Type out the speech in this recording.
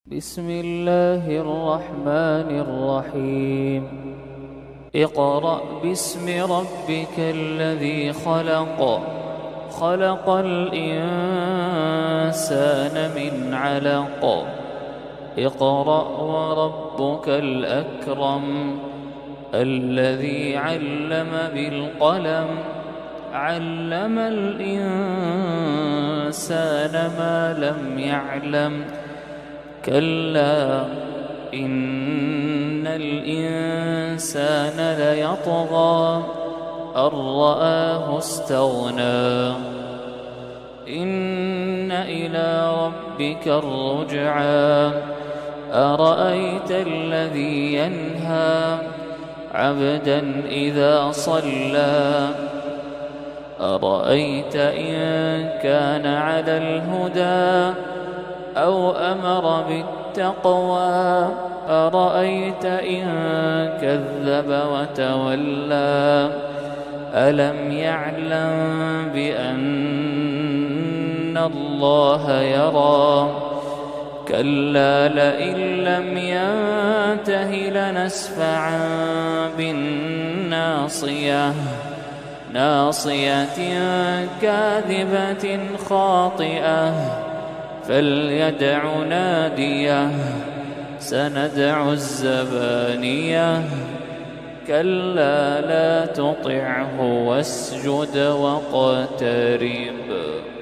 بسم الله الرحمن الرحيم اقرأ باسم ربك الذي خلق خلق الإنسان من علق اقرأ وربك الأكرم الذي علم بالقلم علم الإنسان ما لم يعلم كلا إن الإنسان ليطغى أن رآه استغنى إن إلى ربك الرجعى أرأيت الذي ينهى عبدا إذا صلى أرأيت إن كان على الهدى أو أمر بالتقوى أرأيت إن كذب وتولى ألم يعلم بأن الله يرى كلا لئن لم ينته لنسفعا بالناصية ناصية كاذبة خاطئة فليدع ناديه سندع الزبانية كلا لا تطعه واسجد واقترب.